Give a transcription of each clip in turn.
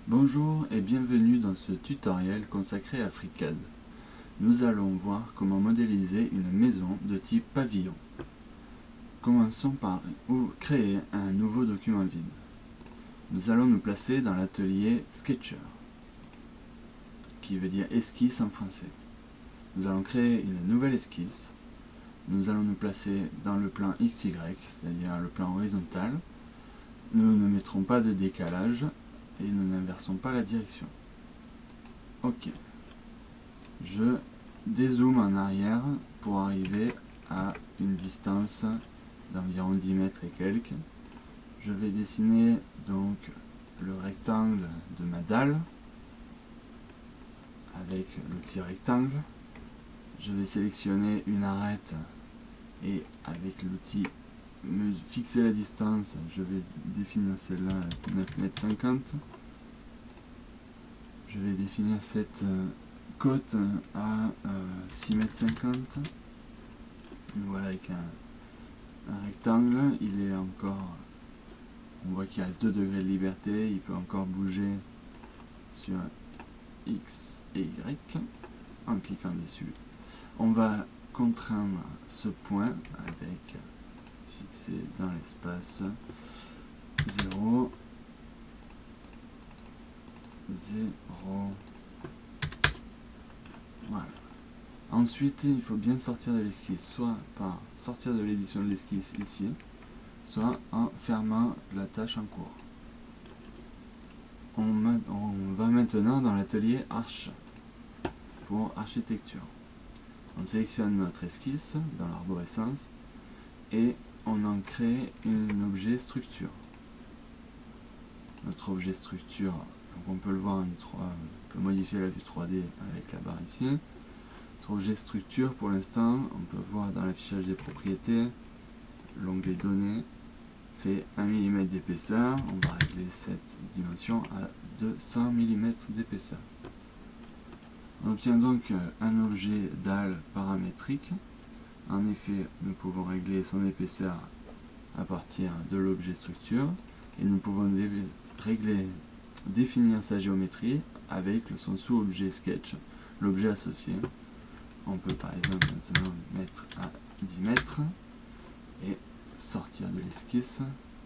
Bonjour et bienvenue dans ce tutoriel consacré à FreeCAD. Nous allons voir comment modéliser une maison de type pavillon. Commençons par créer un nouveau document vide. Nous allons nous placer dans l'atelier Sketcher, qui veut dire esquisse en français. Nous allons créer une nouvelle esquisse. Nous allons nous placer dans le plan XY, c'est-à-dire le plan horizontal. Nous ne mettrons pas de décalage et nous n'inversons pas la direction. Ok. Je dézoome en arrière pour arriver à une distance d'environ 10 mètres et quelques. Je vais dessiner donc le rectangle de ma dalle avec l'outil rectangle. Je vais sélectionner une arête et avec l'outil me fixer la distance, je vais définir celle-là à 9,50 m. Je vais définir cette côte à 6,50 m. Voilà, avec un rectangle, il est encore, on voit qu'il reste 2 degrés de liberté, il peut encore bouger sur X et Y en cliquant dessus. On va contraindre ce point avec fixé dans l'espace 0, 0. Voilà. Ensuite, il faut bien sortir de l'esquisse, soit par sortir de l'édition de l'esquisse ici, soit en fermant la tâche en cours. On va maintenant dans l'atelier Arch pour architecture. On sélectionne notre esquisse dans l'arborescence et on en crée un objet structure. Notre objet structure, donc on peut le voir en 3, on peut modifier la vue 3D avec la barre ici. Notre objet structure, pour l'instant, on peut voir dans l'affichage des propriétés, l'onglet données fait 1 mm d'épaisseur. On va régler cette dimension à 200 mm d'épaisseur. On obtient donc un objet dalle paramétrique. En effet, nous pouvons régler son épaisseur à partir de l'objet structure et nous pouvons définir sa géométrie avec son sous-objet sketch, l'objet associé. On peut par exemple maintenant mettre à 10 mètres et sortir de l'esquisse.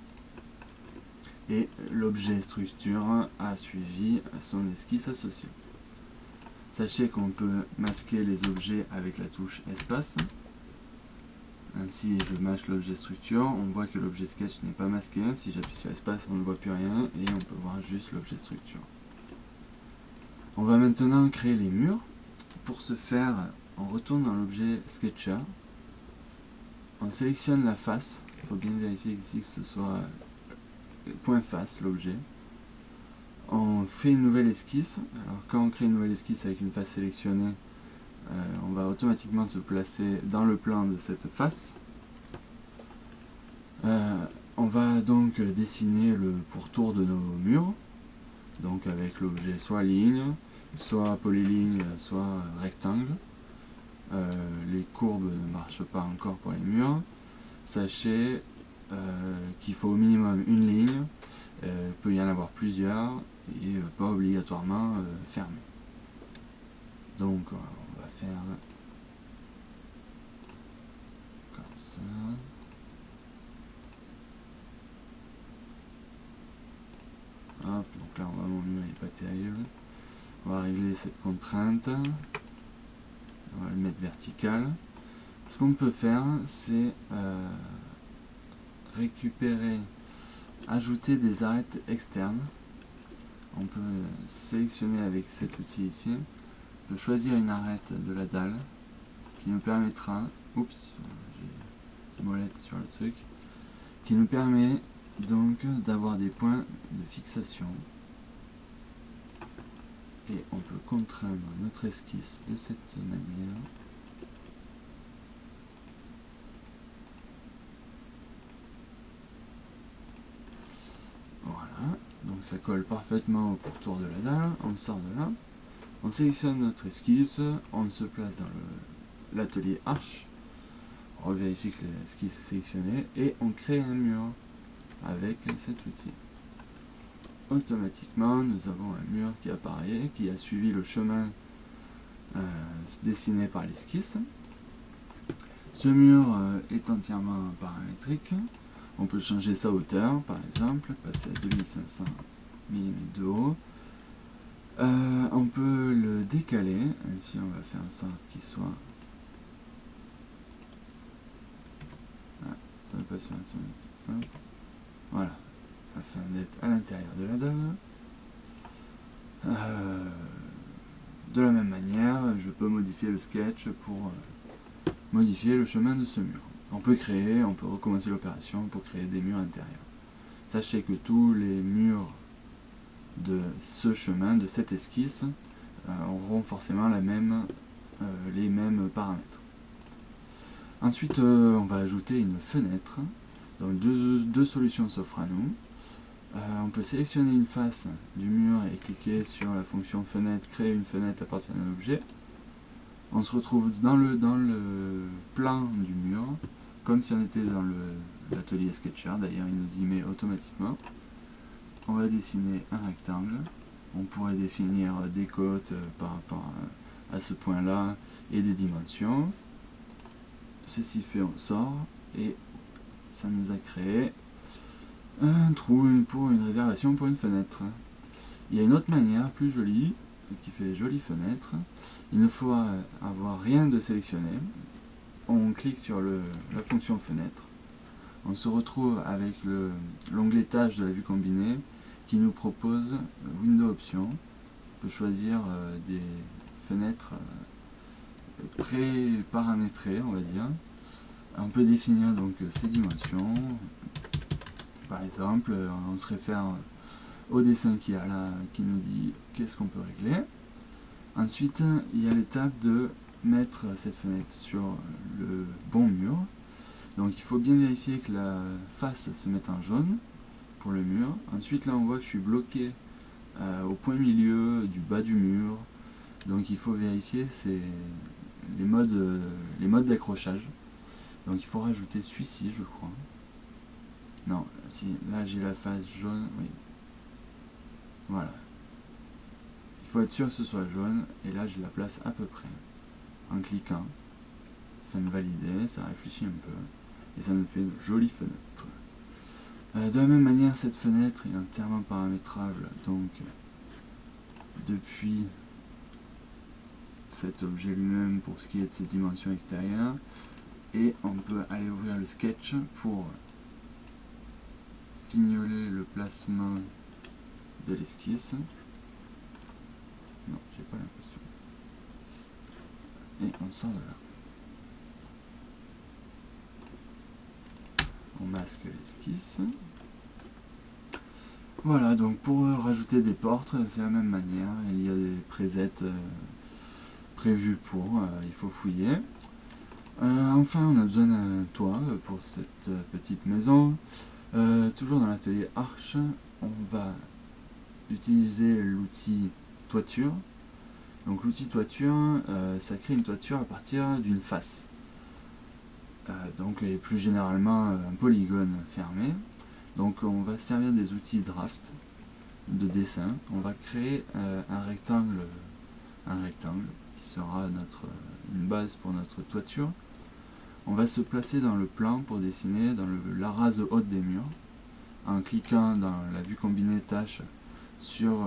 Et l'objet structure a suivi son esquisse associée. Sachez qu'on peut masquer les objets avec la touche espace. Ainsi, je mâche l'objet structure, on voit que l'objet sketch n'est pas masqué. Si j'appuie sur espace, on ne voit plus rien et on peut voir juste l'objet structure. On va maintenant créer les murs. Pour ce faire, on retourne dans l'objet Sketcher. On sélectionne la face. Il faut bien vérifier ici que ce soit point face, l'objet. On fait une nouvelle esquisse. Alors quand on crée une nouvelle esquisse avec une face sélectionnée, on va automatiquement se placer dans le plan de cette face. On va donc dessiner le pourtour de nos murs, donc avec l'objet soit ligne, soit polyligne, soit rectangle. Les courbes ne marchent pas encore pour les murs. Sachez qu'il faut au minimum une ligne, il peut y en avoir plusieurs et pas obligatoirement fermé. Donc on va faire comme ça. Hop, donc là on voit mon mur il n'est pas terrible. On va régler cette contrainte. On va le mettre vertical. Ce qu'on peut faire, c'est récupérer, ajouter des arêtes externes. On peut sélectionner avec cet outil ici. On peut choisir une arête de la dalle qui nous permettra, oups, j'ai une molette sur le truc, qui nous permet donc d'avoir des points de fixation. Et on peut contraindre notre esquisse de cette manière. Voilà, donc ça colle parfaitement au pourtour de la dalle. On sort de là, on sélectionne notre esquisse, on se place dans l'atelier Arch, on vérifie que l'esquisse est sélectionnée et on crée un mur avec cet outil. automatiquement nous avons un mur qui apparaît, qui a suivi le chemin dessiné par l'esquisse. Ce mur est entièrement paramétrique. On peut changer sa hauteur, par exemple, passer à 2500 mm de haut. On peut le décaler, ainsi on va faire en sorte qu'il soit... ça va pas sur voilà, afin d'être à l'intérieur de la dalle. De la même manière, je peux modifier le sketch pour modifier le chemin de ce mur. On peut recommencer l'opération pour créer des murs intérieurs. Sachez que tous les murs de ce chemin, de cette esquisse, auront forcément les mêmes paramètres. Ensuite, on va ajouter une fenêtre. Donc deux solutions s'offrent à nous. On peut sélectionner une face du mur et cliquer sur la fonction fenêtre, créer une fenêtre à partir d'un objet. On se retrouve dans le plan du mur, comme si on était dans l'atelier Sketcher. D'ailleurs, il nous y met automatiquement. On va dessiner un rectangle. On pourrait définir des côtes par rapport à ce point-là et des dimensions. Ceci fait, on sort et ça nous a créé un trou pour une réservation pour une fenêtre. Il y a une autre manière plus jolie qui fait jolie fenêtre. Il ne faut avoir rien de sélectionné. On clique sur la fonction fenêtre. On se retrouve avec l'onglet tâches de la vue combinée qui nous propose Windows Options. On peut choisir des fenêtres pré-paramétrées, on va dire. On peut définir donc ces dimensions. Par exemple, on se réfère au dessin qu'il y a là, qui nous dit qu'est-ce qu'on peut régler. Ensuite, il y a l'étape de mettre cette fenêtre sur le bon mur. Donc il faut bien vérifier que la face se mette en jaune pour le mur. Ensuite, là on voit que je suis bloqué au point milieu du bas du mur. Donc il faut vérifier les modes d'accrochage. Donc il faut rajouter celui-ci, je crois. Non, si là j'ai la face jaune, oui. Voilà. Il faut être sûr que ce soit jaune, et là je la place à peu près. En cliquant, afin de valider, ça réfléchit un peu, et ça nous fait une jolie fenêtre. De la même manière, cette fenêtre est entièrement paramétrable, donc depuis cet objet lui-même pour ce qui est de ses dimensions extérieures, et on peut aller ouvrir le sketch pour fignoler le placement de l'esquisse. Non, j'ai pas l'impression. Et on sort de là. On masque l'esquisse. Voilà, donc pour rajouter des portes, c'est la même manière. Il y a des presets prévus pour, il faut fouiller. Enfin, on a besoin d'un toit pour cette petite maison. Toujours dans l'atelier Arch, on va utiliser l'outil toiture. Donc l'outil toiture, ça crée une toiture à partir d'une face. Donc et plus généralement un polygone fermé. Donc on va servir des outils draft de dessin. On va créer un rectangle qui sera une base pour notre toiture. On va se placer dans le plan pour dessiner dans la rase haute des murs en cliquant dans la vue combinée tâches sur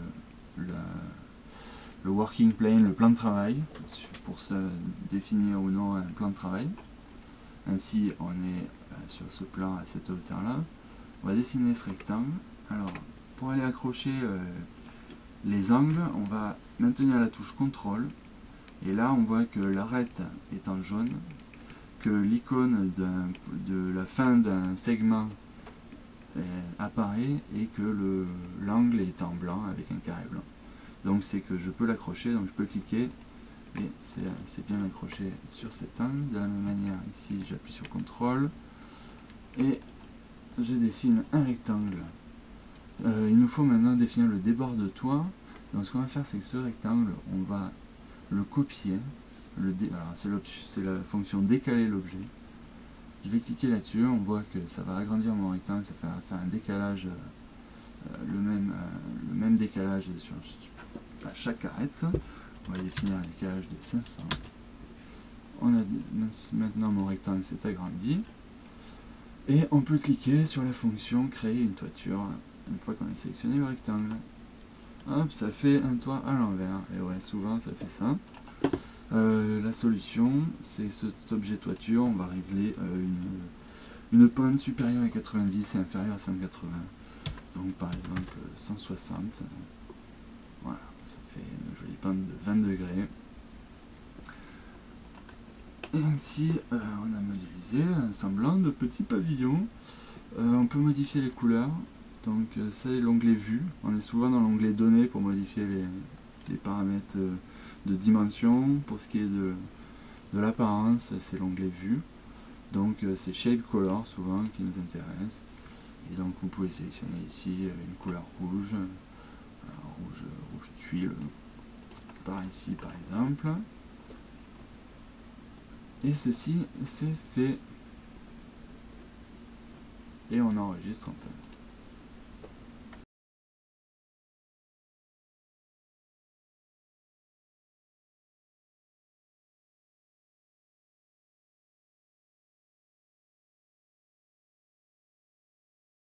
le working plane, le plan de travail, pour se définir ou non un plan de travail. Ainsi, on est sur ce plan à cette hauteur-là. On va dessiner ce rectangle. Alors, pour aller accrocher les angles, on va maintenir la touche CTRL. Et là, on voit que l'arête est en jaune, que l'icône de la fin d'un segment apparaît et que l'angle est en blanc avec un carré blanc. Donc c'est que je peux l'accrocher, donc je peux cliquer et c'est bien accroché sur cet angle. De la même manière, ici j'appuie sur CTRL et je dessine un rectangle. Il nous faut maintenant définir le débord de toit. Donc ce qu'on va faire, c'est que ce rectangle, on va le copier. C'est la fonction décaler l'objet. Je vais cliquer là-dessus, on voit que ça va agrandir mon rectangle, ça va faire un décalage le même décalage à chaque arête. On va définir un décalage de 500. Maintenant mon rectangle s'est agrandi. Et on peut cliquer sur la fonction créer une toiture une fois qu'on a sélectionné le rectangle. Hop, ça fait un toit à l'envers. Et ouais, souvent ça fait ça. La solution, c'est cet objet toiture, on va régler une pente supérieure à 90 et inférieure à 180. Donc par exemple 160. Voilà, ça fait une jolie pente de 20 degrés. Et ainsi, on a modélisé un semblant de petit pavillon. On peut modifier les couleurs. Donc c'est l'onglet vue. On est souvent dans l'onglet données pour modifier les paramètres de dimension. Pour ce qui est de l'apparence, c'est l'onglet vue. Donc c'est Shape Color souvent qui nous intéresse. Et donc vous pouvez sélectionner ici une couleur rouge, rouge tuile, par ici par exemple. Et ceci c'est fait. Et on enregistre en fait.